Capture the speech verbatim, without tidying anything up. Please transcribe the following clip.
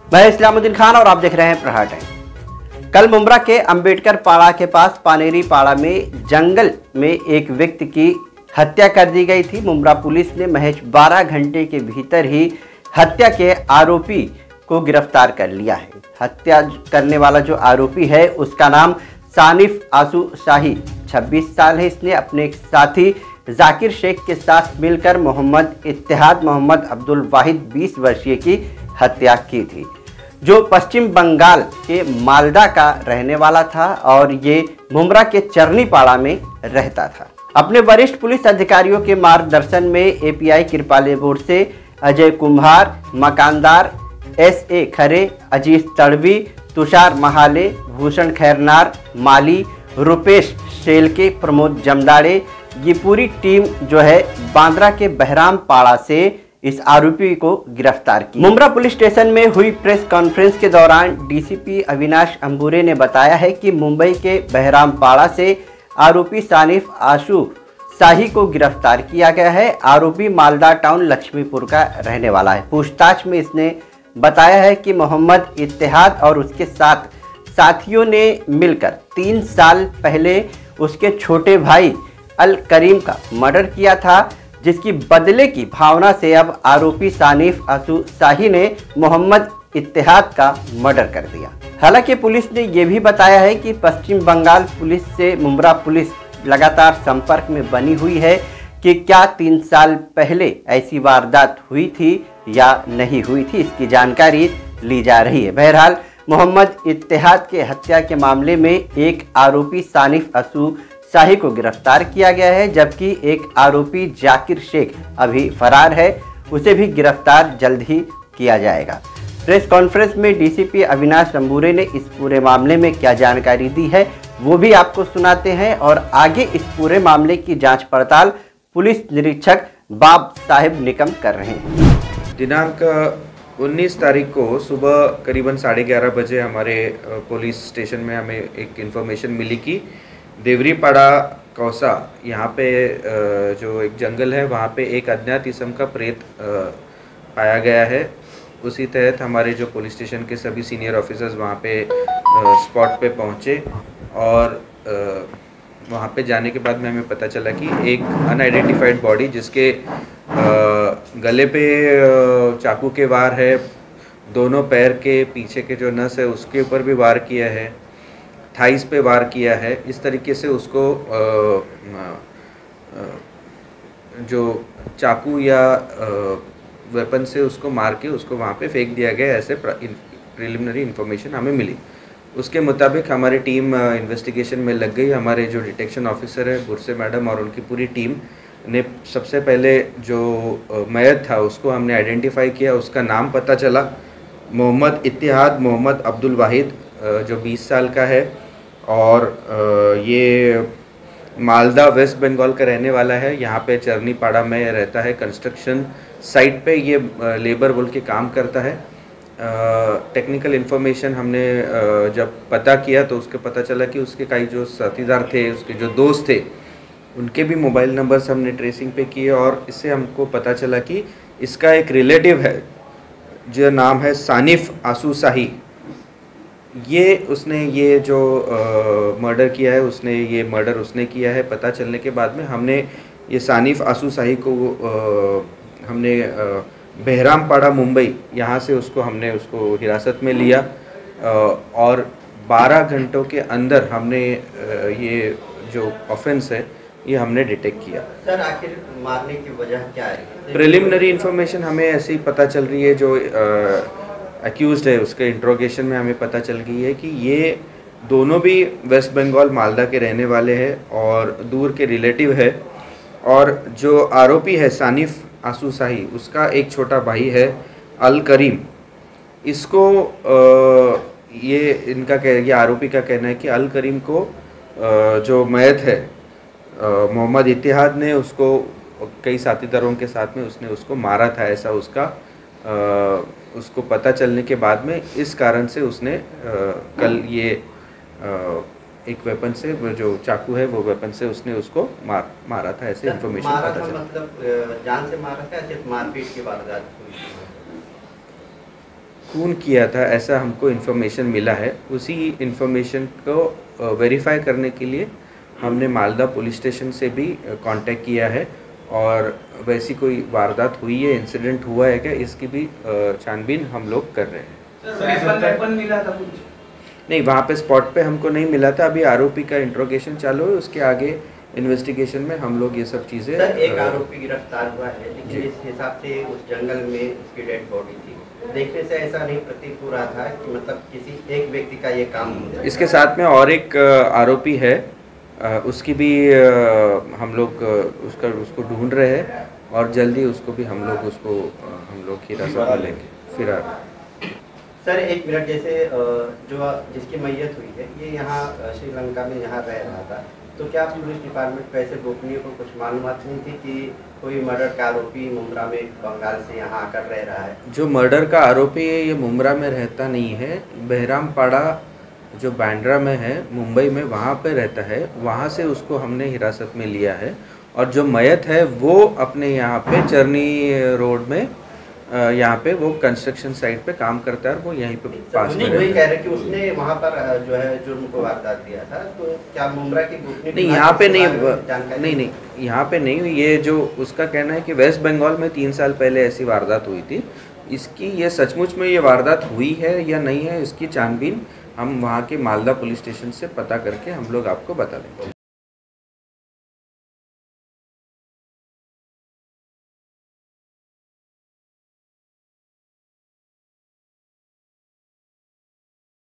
मैं इस्लामुद्दीन खान और आप देख रहे हैं प्रहार टाइम। कल मुंब्रा के अंबेडकर पाड़ा के पास पानेरी पाड़ा में जंगल में एक व्यक्ति की हत्या कर दी गई थी। मुंब्रा पुलिस ने महज बारह घंटे के भीतर ही हत्या के आरोपी को गिरफ्तार कर लिया है। हत्या करने वाला जो आरोपी है उसका नाम सानिफ आसू शाही छब्बीस साल है। इसने अपने एक साथी जाकिर शेख के साथ मिलकर मोहम्मद इत्तेहाद मोहम्मद अब्दुल वाहिद बीस वर्षीय की हत्या की थी, जो पश्चिम बंगाल के मालदा का रहने वाला था और ये मुंब्रा के चरनीपाड़ा में रहता था। अपने वरिष्ठ पुलिस अधिकारियों के मार्गदर्शन में एपीआई कृपाले बोर्ड से अजय कुम्हार, मकानदार एस ए खरे, अजीत तड़वी, तुषार महाले, भूषण खैरनार, माली, रुपेश शेलके, प्रमोद जमदाड़े, ये पूरी टीम जो है बांद्रा के बहराम पाड़ा से इस आरोपी को गिरफ्तार की। मुंब्रा पुलिस स्टेशन में हुई प्रेस कॉन्फ्रेंस के दौरान डीसीपी अविनाश अंबुरे ने बताया है कि मुंबई के बहराम पाड़ा से आरोपी सानिफ आशु शाही को गिरफ्तार किया गया है। आरोपी मालदा टाउन लक्ष्मीपुर का रहने वाला है। पूछताछ में इसने बताया है कि मोहम्मद इत्तेहाद और उसके साथ साथियों ने मिलकर तीन साल पहले उसके छोटे भाई अल करीम का मर्डर किया था, जिसकी बदले की भावना से अब आरोपी सानिफ आसू शाही ने मोहम्मद इत्तेहाद का मर्डर कर दिया। हालांकि पुलिस ने यह भी बताया है कि पश्चिम बंगाल पुलिस से मुंब्रा पुलिस लगातार संपर्क में बनी हुई है कि क्या तीन साल पहले ऐसी वारदात हुई थी या नहीं हुई थी, इसकी जानकारी ली जा रही है। बहरहाल मोहम्मद इत्तेहाद के हत्या के मामले में एक आरोपी सानिफ आसू शाही को गिरफ्तार किया गया है, जबकि एक आरोपी जाकिर शेख अभी फरार है। उसे भी गिरफ्तार जल्द ही किया जाएगा। प्रेस कॉन्फ्रेंस में डीसीपी अविनाश अंबुरे ने इस पूरे मामले में क्या जानकारी दी है वो भी आपको सुनाते हैं और आगे इस पूरे मामले की जांच पड़ताल पुलिस निरीक्षक बाब साहिब निकम कर रहे हैं। दिनांक उन्नीस तारीख को सुबह करीबन साढ़े ग्यारह बजे हमारे पुलिस स्टेशन में हमें एक इन्फॉर्मेशन मिली कि देवरीपाड़ा कौसा यहाँ पे जो एक जंगल है वहाँ पे एक अज्ञात किस्म का प्रेत पाया गया है। उसी तहत हमारे जो पुलिस स्टेशन के सभी सीनियर ऑफिसर्स वहाँ पे स्पॉट पे पहुँचे और वहाँ पे जाने के बाद में हमें पता चला कि एक अनआइडेंटिफाइड बॉडी जिसके गले पे चाकू के वार है, दोनों पैर के पीछे के जो नस है उसके ऊपर भी वार किया है, थाइस पे वार किया है। इस तरीके से उसको आ, आ, जो चाकू या वेपन से उसको मार के उसको वहाँ पे फेंक दिया गया, ऐसे प्रिलिमिनरी इन्फॉर्मेशन हमें मिली। उसके मुताबिक हमारी टीम इन्वेस्टिगेशन में लग गई। हमारे जो डिटेक्शन ऑफिसर है बुरसे मैडम और उनकी पूरी टीम ने सबसे पहले जो मयत था उसको हमने आइडेंटिफाई किया। उसका नाम पता चला मोहम्मद इत्तेहाद मोहम्मद अब्दुल वाहिद, जो बीस साल का है और ये मालदा वेस्ट बंगाल का रहने वाला है। यहाँ पे चरनीपाड़ा में रहता है, कंस्ट्रक्शन साइट पे ये लेबर बोल के काम करता है। टेक्निकल इन्फॉर्मेशन हमने आ, जब पता किया तो उसके पता चला कि उसके कई जो साथीदार थे, उसके जो दोस्त थे, उनके भी मोबाइल नंबर्स हमने ट्रेसिंग पे किए और इससे हमको पता चला कि इसका एक रिलेटिव है जो नाम है सानिफ आसू शाही। ये उसने ये जो मर्डर किया है उसने ये मर्डर उसने किया है। पता चलने के बाद में हमने ये सानिफ आसू शाही को आ, हमने आ, बहराम पाड़ा मुंबई यहाँ से उसको हमने उसको हिरासत में लिया और बारह घंटों के अंदर हमने ये जो ऑफेंस है ये हमने डिटेक्ट किया। सर, आखिर मारने की वजह क्या है? प्रिलिमिनरी इन्फॉर्मेशन हमें ऐसे ही पता चल रही है। जो अक्यूज्ड है उसके इंट्रोगेशन में हमें पता चल गई है कि ये दोनों भी वेस्ट बंगाल मालदा के रहने वाले हैं और दूर के रिलेटिव है। और जो आरोपी है सानिफ आसू शाही, उसका एक छोटा भाई है अल करीम। इसको आ, ये इनका कह ये आरोपी का कहना है कि अल करीम को आ, जो मयत है मोहम्मद इत्तेहाद ने उसको कई साथीदारों के साथ में उसने उसको मारा था, ऐसा उसका आ, उसको पता चलने के बाद में इस कारण से उसने आ, कल ये आ, एक वेपन से जो चाकू है वो वेपन से उसने उसको मार मारा था, ऐसे इन्फॉर्मेशन पता चला। मतलब जान से मारा था, सिर्फ मारपीट की वारदात हुई? खून किया था ऐसा हमको इन्फॉर्मेशन मिला है। उसी इन्फॉर्मेशन को वेरीफाई करने के लिए हमने मालदा पुलिस स्टेशन से भी कांटेक्ट किया है और वैसी कोई वारदात हुई है, इंसिडेंट हुआ है क्या, इसकी भी छानबीन हम लोग कर रहे हैं। वेपन मिला था कुछ? नहीं, वहाँ पे स्पॉट पे हमको नहीं मिला था। अभी आरोपी का इंट्रोगेशन चालू है, उसके आगे इन्वेस्टिगेशन में हम लोग ये सब चीज़ें। सर, एक आरोपी गिरफ्तार हुआ है, लेकिन इस हिसाब से उस जंगल में उसकी डेड बॉडी थी। देखने से ऐसा नहीं प्रतीत हो रहा था कि मतलब किसी एक व्यक्ति का ये काम हो। इसके साथ में और एक आरोपी है, उसकी भी हम लोग उसका उसको ढूंढ रहे हैं और जल्दी उसको भी हम लोग उसको हम लोग हिरासत में लेंगे फिरार। सर, एक मिनट, जैसे जो जिसकी मैयत हुई है ये यहाँ श्रीलंका में यहाँ रह रहा था, तो क्या पुलिस डिपार्टमेंट को ऐसे गोपनीय को कुछ मालूमात नहीं थी कि कोई मर्डर का आरोपी मुम्बरा में बंगाल से यहाँ आकर रह रहा है? जो मर्डर का आरोपी है ये मुम्बरा में रहता नहीं है, बहरामपाड़ा जो बांद्रा में है मुंबई में, वहाँ पे रहता है। वहाँ से उसको हमने हिरासत में लिया है और जो मयत है वो अपने यहाँ पे चरनी रोड में यहाँ पे वो कंस्ट्रक्शन साइट पे काम करता है और वो यहीं पे पास में वही कह रहे कि उसने वहाँ पर जो है जुर्म को वारदात दिया था, तो क्या मुम्बरा की नहीं यहाँ पे नहीं नहीं नहीं यहाँ पे नहीं। ये जो उसका कहना है कि वेस्ट बंगाल में तीन साल पहले ऐसी वारदात हुई थी। इसकी ये सचमुच में ये वारदात हुई है या नहीं है, इसकी छानबीन हम वहाँ के मालदा पुलिस स्टेशन से पता करके हम लोग आपको बता देंगे।